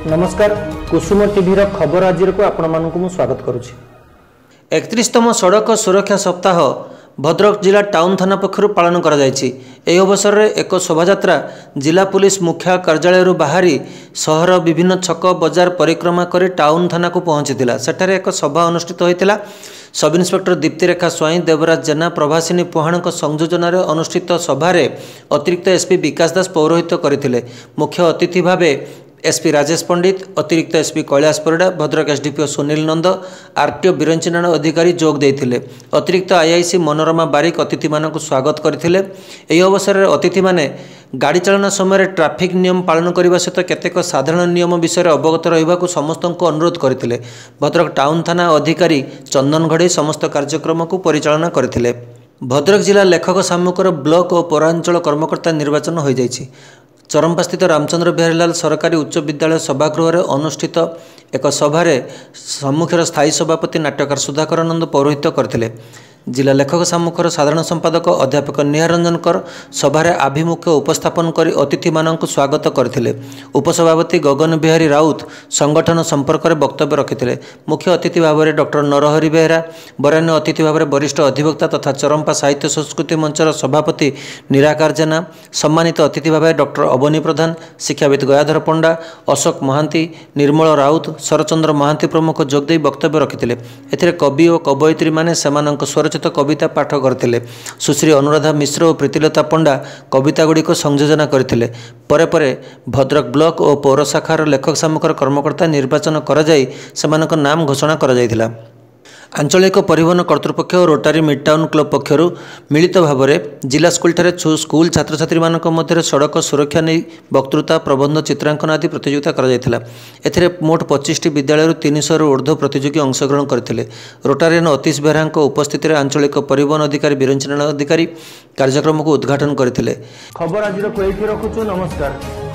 नमस्कार कुसुम टीवी खबर आज को आपण मानक स्वागत करुच्ची। 31तम सड़क सुरक्षा सप्ताह भद्रक जिला टाउन थाना पक्षर पालन कर अवसर में एक शोभा जिला पुलिस मुख्य कार्यालय बाहरी सहर विभिन्न छक बजार परिक्रमा कर टाउन थाना को पहुंची सेठारे एक सभा अनुष्ठित होता। सब इन्स्पेक्टर दीप्तिरेखा स्वाई, देवराज जेना, प्रभासिनी पुहाण संयोजन अनुष्ठित सभारे अतिरिक्त एसपी विकास दास पौरोहित्य करथिले। मुख्य अतिथि भावे एसपी राजेश पंडित, अतिरिक्त SP Kailash Parida, Bhadrak SDPO Sunil Nanda, RTO Biranchinarayan Adhikari जोग देथिले। अतिरिक्त आईआईसी मनोरमा बारिक अतिथि मानक स्वागत करथिले। एही अवसर में अतिथि माने गाड़ी चालन समय ट्रैफिक नियम पालन करने सहित केतेक साधारण नियम विषय अवगत रहा समस्त को अनुरोध करथिले। भद्रक टाउन थाना अधिकारी चंदन घड़े समस्त कार्यक्रम को परिचालना करथिले। भद्रक जिला लेखक सामूहिकर ब्लॉक और पौरांचल कर्मकर्ता निर्वाचन हो जाइछि। चरंपा स्थित रामचंद्र बिहारी लाल सरकारी उच्च विद्यालय सभागृह में अनुष्ठित एक सभारे सम्मुखर स्थायी सभापति नाट्यकार सुधाकर नंद पौरोहित्य करथिले। जिला लेखक सामूहर साधारण संपादक अध्यापक निहारंजन कर सभारे आभिमुख्य उपस्थापन कर अतिथि मानक स्वागत करथिले। उपसभापति गगन बिहारी राउत संगठन संपर्क में वक्तव्य रखिथिले। मुख्य अतिथि भाव में डॉक्टर नरहरि बेहेरा, बरान्य अतिथि भाव में वरिष्ठ अधिवक्ता तथा चरंपा साहित्य संस्कृति मंचर सभापति निराकार जेना, सम्मानित अतिथि भाव में डॉक्टर अवनी प्रधान, शिक्षाविद गयाधर पंडा, अशोक महांती, निर्मल राउत, शरचंद्र महांती प्रमुख जोगदे वक्तव्य रखिथिले। एथिरे कवि और कवयित्री माने सेमानक स्वरचित कविता पाठ करथिले। सुश्री अनुराधा मिश्र और प्रीतिलता पंडा कविता गुड़िक संयोजना करथिले। परे परे भद्रक ब्लॉक और पौर शाखार लेखक सामूहिकर कर्मकर्ता निर्वाचन कराई सेमानक नाम घोषणा करा जायथिला। आंचलिक परिवहन कर्तृपक्ष और रोटारी मिड टाउन क्लब पक्षर मिलित भाव में जिला स्कूल ठारे स्कूल छात्र छात्री मानक मध्य सड़क सुरक्षा नहीं वक्तृता, प्रबंध, चित्रांकन आदि प्रतियोगिता करा मोट 25टी विद्यालय 300 ऊर्ध्व प्रतियोगी अंशग्रहण करते। रोटारियन अतीश बेहरा उपस्थित आंचलिक परिवहन अधिकारी बिरंचनारायण अधिकारी कार्यक्रम को उद्घाटन करते। खबर आज रखुचु। नमस्कार।